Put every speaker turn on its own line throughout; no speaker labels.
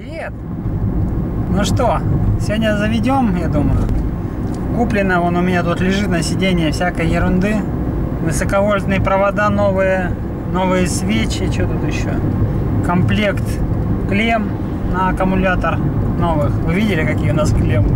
Привет! Ну что, сегодня заведем, я думаю. Куплено, вон у меня тут лежит на сиденье всякой ерунды. Высоковольтные провода новые, новые свечи, что тут еще? Комплект клемм на аккумулятор новых. Вы видели, какие у нас клеммы?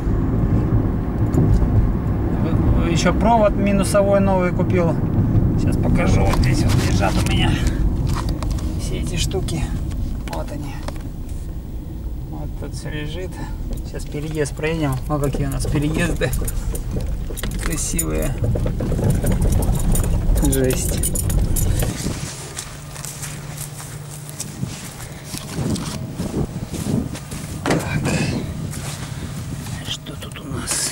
Еще провод минусовой новый купил. Сейчас покажу. Вот здесь вот лежат у меня все эти штуки. Вот они. Вот тут все лежит. Сейчас переезд проедем. О, какие у нас переезды. Красивые. Жесть. Так. Что тут у нас?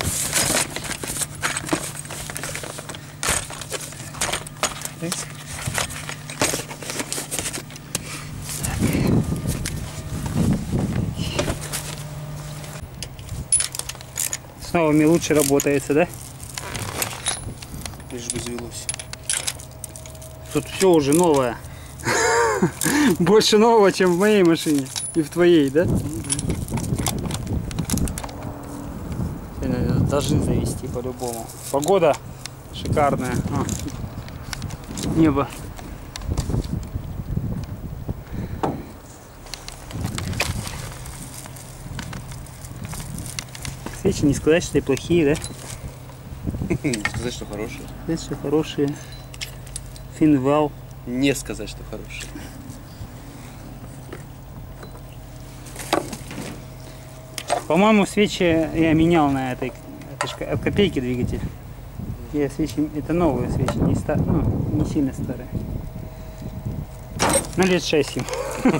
С новыми лучше работается, да?
Лишь бы завелось.
Тут все уже новое. Больше нового, чем в моей машине. И в твоей, да? Должны завести по-любому. Погода шикарная. Небо. Свечи не сказать, что и плохие, да?
Не сказать, что хорошие.
Сказать, что хорошие. Финвал.
Не сказать, что хорошие.
По-моему, свечи я менял на этой. Это ж от копейки двигатель. Я свечи, это новые свечи, не старые, ну, не сильно старые. Ну, лет 6 им.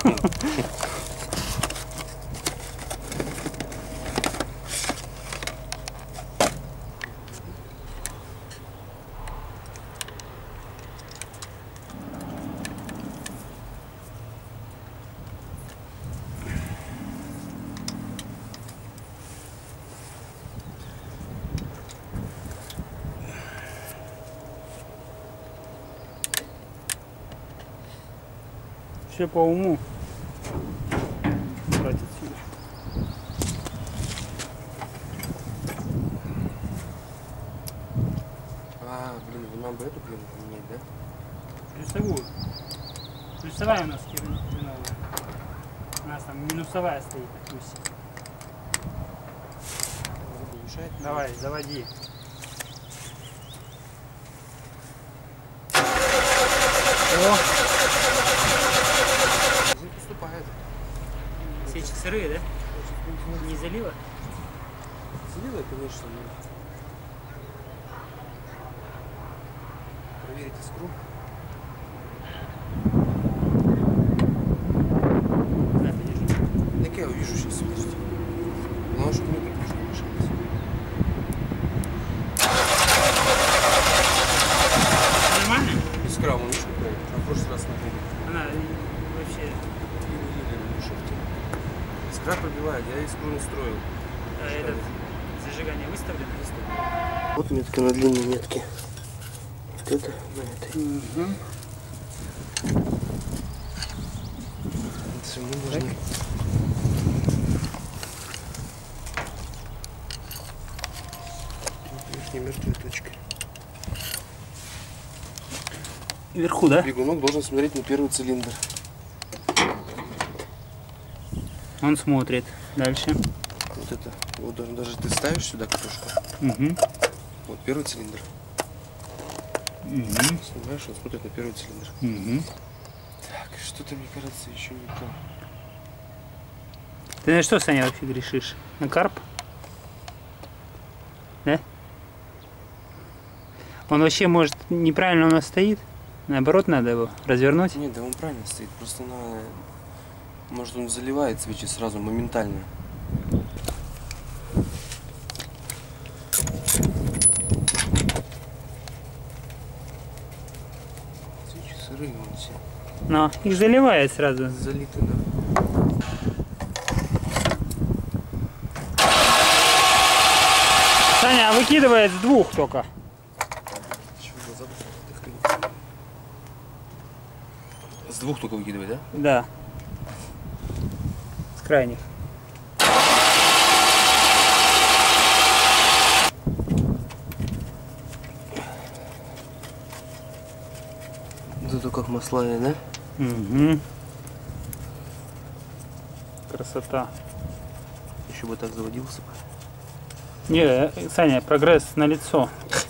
Все по уму. Брать отсюда.
Блин, нам бы эту клемму поменять, да?
Плюсовую. Плюсовая у нас хреновая. У нас там минусовая стоит на плюсе.
Мешает?
Давай, заводи. О!
Поступает.
Свечи сырые, да? Не залила?
Залила, конечно, но... Проверить искру.
Да, подержи.
Так я увижу сейчас, подожди. Ну, чтобы не так не мешалось.
Нормально?
Искра, он видишь, какая? А в прошлый раз смотрели.
Она вообще...
Искра пробивает, я искру настроил.
Этот зажигание выставлено?
Вот метка на длинной метке. Вот это на этой.
Угу.
Это ему можно... Верхней мертвой точкой.
Вверху, да?
Бегунок должен смотреть на первый цилиндр.
Он смотрит. Дальше.
Вот это. Вот даже ты ставишь сюда катушку.
Угу.
Вот первый цилиндр.
Угу.
Снимаешь, он смотрит на первый цилиндр.
Угу.
Так, что-то мне кажется еще не то.
Ты на что, Саня, вообще грешишь? На карп? Да? Он вообще, может, неправильно у нас стоит? Наоборот, надо его развернуть?
Нет, да он правильно стоит. Просто на... Может, он заливает свечи сразу, моментально. Свечи сырые вон все.
Но их заливает сразу.
Залиты, да.
Саня, выкидывает с двух только.
Чего глаза будут? С двух только выкидывать, да?
Да. крайних.
Зато как масляные, да?
Угу. Красота.
Еще бы так заводился.
Не, Саня, прогресс на лицо.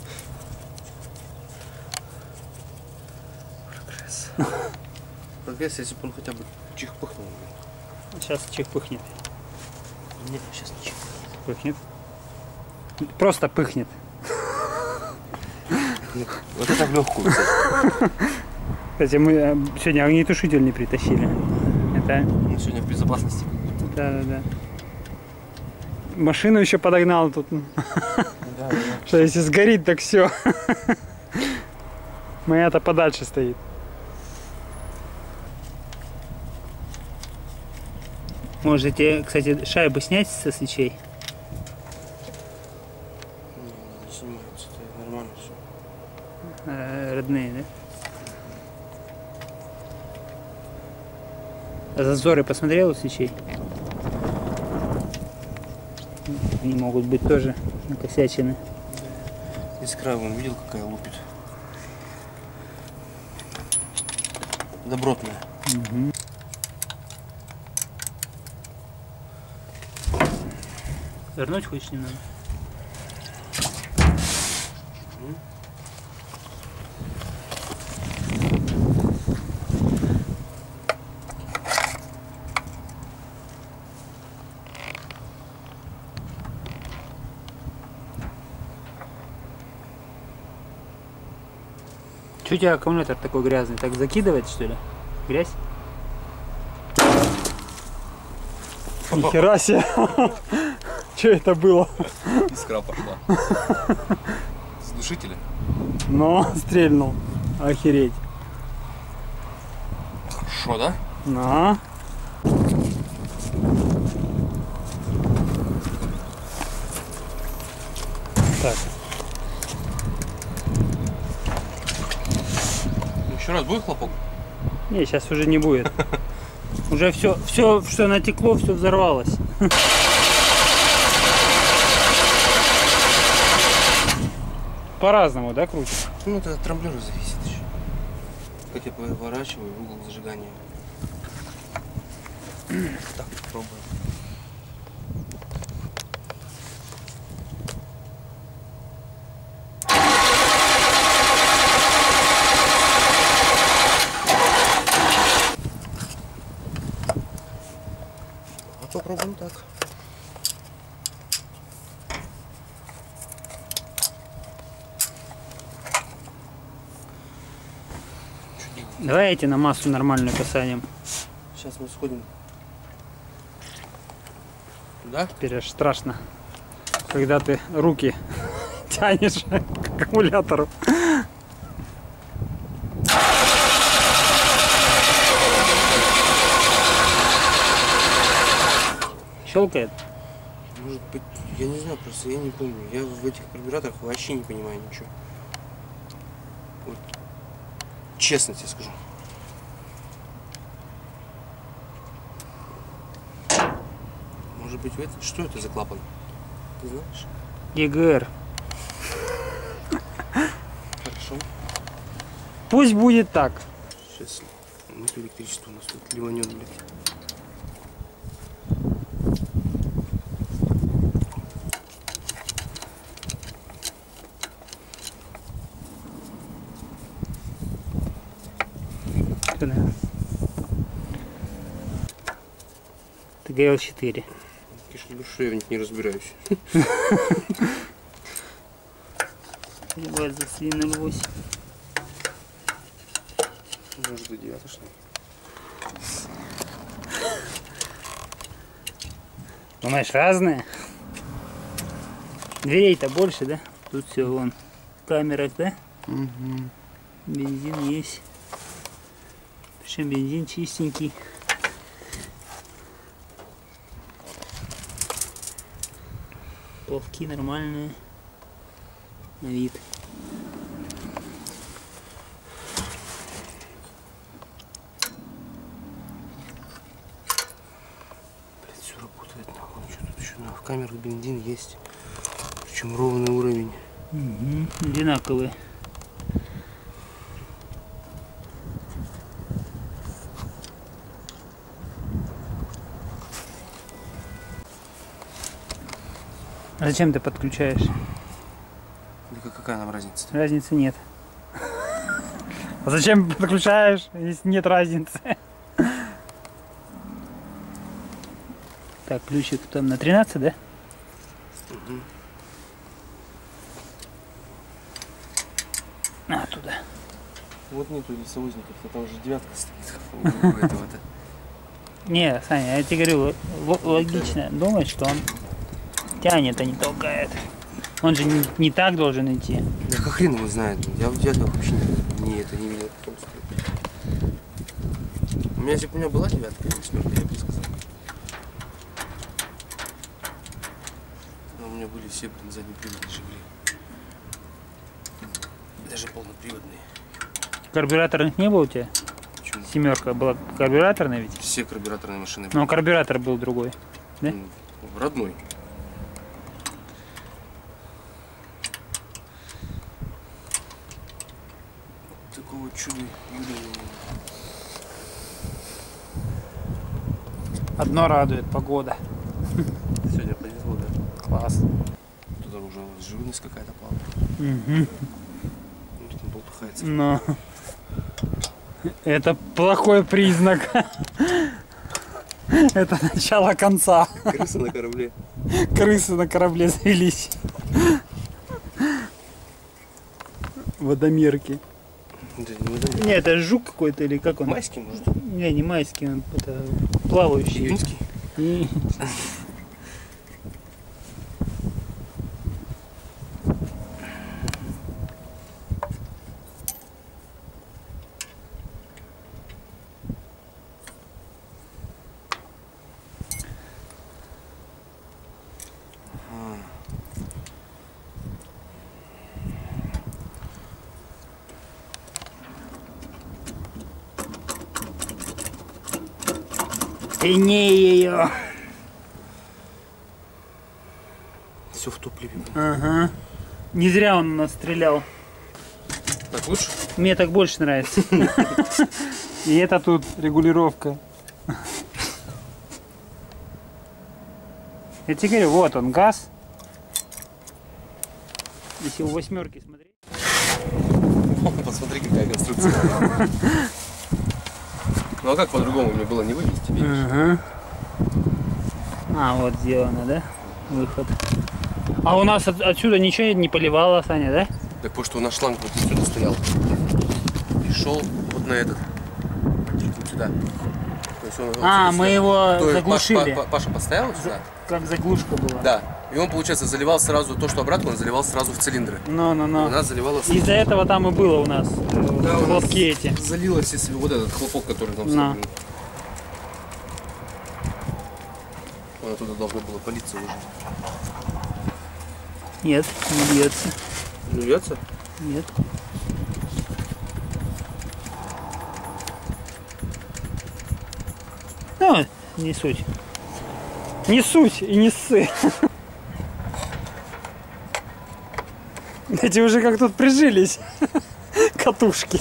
Прогресс, если бы он хотя бы чих-пыхнул.
Сейчас чих пыхнет.
Нет, сейчас не чих.
Пыхнет. Просто пыхнет.
Вот это в легкую, кстати.
Кстати, мы сегодня огнетушитель не притащили. Это...
Мы сегодня в безопасности.
Да. Машину еще подогнал тут.
Да.
Что если сгорит, так все. Моя-то подальше стоит. Можете, кстати, шайбу снять со свечей?
Не снимается, это нормально все.
Родные, да? А зазоры посмотрел у свечей? Они могут быть тоже накосячены.
Искра, вон, видел, какая лупит? Добротная.
Угу. Вернуть хочешь немного? Чё у тебя аккумулятор такой грязный? Так закидывать, что ли? Грязь? Нихера себе! Что это было?
Искра пошла. С душителя.
Но стрельнул. Охереть.
Хорошо, да?
На. Так.
Еще раз будет хлопок?
Не, сейчас уже не будет. Уже все, что натекло, все взорвалось. По-разному, да, крутит?
Ну, это от трамблера зависит еще. Как я поворачиваю в угол зажигания. Так, попробуем. А попробуем так.
Давай эти на массу нормальную посадим.
Сейчас мы сходим. Да?
Теперь аж страшно, когда ты руки тянешь к аккумулятору. Щелкает?
Может быть, я не знаю, просто я не помню. Я в этих карбюраторах вообще не понимаю ничего. Вот. Честно тебе скажу. Может быть, что это за клапан? Ты знаешь?
ЕГР.
Хорошо.
Пусть будет так.
Сейчас нет электричества у нас тут ливанет, блядь.
ТГЛ-4.
Конечно, что я в них не разбираюсь.
База 708.
Может, до 9 что ли?
Думаешь, разные? Дверей-то больше, да? Тут все, вон, камера, да?
Угу.
Бензин есть. Причем бензин чистенький. Полки нормальные. На вид.
всех камерах бензин есть. Причем ровный уровень.
Угу. Одинаковые. А зачем ты подключаешь?
Да какая нам разница?
Разницы нет. А зачем подключаешь, если нет разницы? Так, ключик там на 13, да?
Угу.
А, туда.
Вот нету лесовозников, а там уже девятка стоит у этого-то.
Не, Саня, я тебе говорю, логично думать, что он тянет, а не толкает. Он же не так должен идти.
Да как хрен его знает. Я в девятках вообще не видел. У меня, если бы у меня была девятка, или восьмерка, я бы сказал. Но у меня были все, блин, заднеприводные «Жигули». Даже полноприводные.
Карбюраторных не было у тебя?
Почему?
Семерка была карбюраторная ведь?
Все карбюраторные машины были.
Но карбюратор был другой, да?
Родной. Такого чуда юда не было.
Одно радует, погода.
Сегодня повезло, да?
Класс.
Туда уже живность какая-то плавает.
Угу.
Ну, там болтыхается.
Но это плохой признак. Это начало конца.
Крысы на корабле.
Крысы на корабле завелись. Водомерки.
Да, не водомер.
Не, это жук какой-то или как он?
Майский, может?
Не майский, он это плавающий.
Июньский?
И... И не ее.
Все в топливе.
Ага. Не зря он у нас стрелял.
Так лучше?
Мне так больше нравится. И это тут регулировка. Я тебе говорю, вот он газ. Если у восьмерки смотреть.
Посмотри, какая конструкция. Ну а как по-другому мне было не вывести, видишь?
Ага. А, вот сделано, да? Выход. А у нас отсюда ничего не поливало, Саня, да?
Так потому что у нас шланг вот отсюда стоял. И шел вот на этот. Вот сюда. То есть он
Мы его заглушили.
Паша поставил вот сюда?
Как заглушка была.
Да. И он, получается, заливал сразу то, что обратно, он заливал сразу в цилиндры. У
Но.
нас заливало...
Из-за этого там и было у нас хлопки эти.
Залилось, если вот этот хлопок, который там
На.
вставлен. Он оттуда должно было палиться уже.
Нет, не бьется.
Не льется?
Нет. Ну, не суть. Не суть и не ссы. Эти уже как тут прижились. Катушки.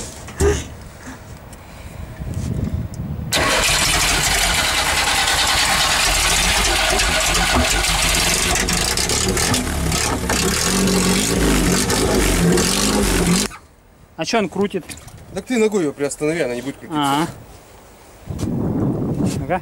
А что он крутит?
Так ты ногой ее приостанови, она не будет крутиться.
Ну-ка.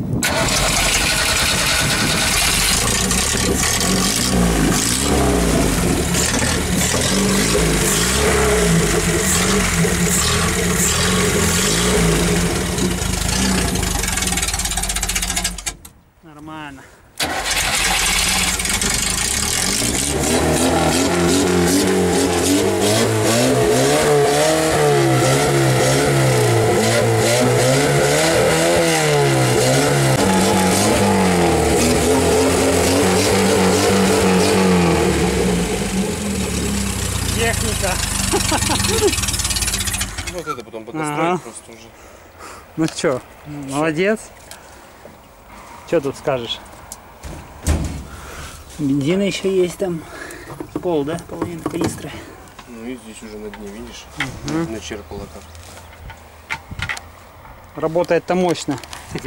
Нормально. Техника.
Вот это потом поднастроить просто уже.
Ну что, молодец. Что тут скажешь? Бензина еще есть там. Пол, да? Половина канистры.
Ну и здесь уже на дне, видишь? Начерпало как.
Работает-то мощно.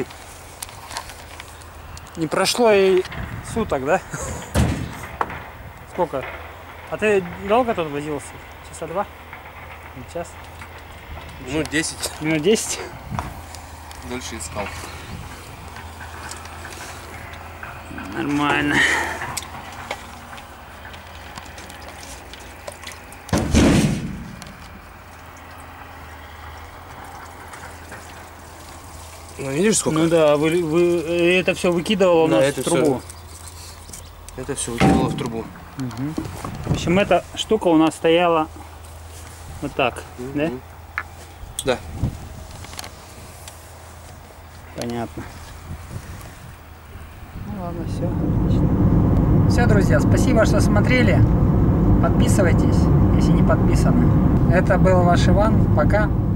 Не прошло и суток, да? Сколько? А ты долго тут возился? Часа 2? Час?
Минут 10.
Минут 10?
Дальше искал.
Нормально.
Ну видишь сколько?
Ну да, вы это все выкидывало у
Да,
нас
это
в трубу.
Это все выкинуло в трубу.
В общем, эта штука у нас стояла вот так, да?
Да.
Понятно. Ну ладно, все. Все, друзья, спасибо, что смотрели. Подписывайтесь, если не подписаны. Это был ваш Иван. Пока.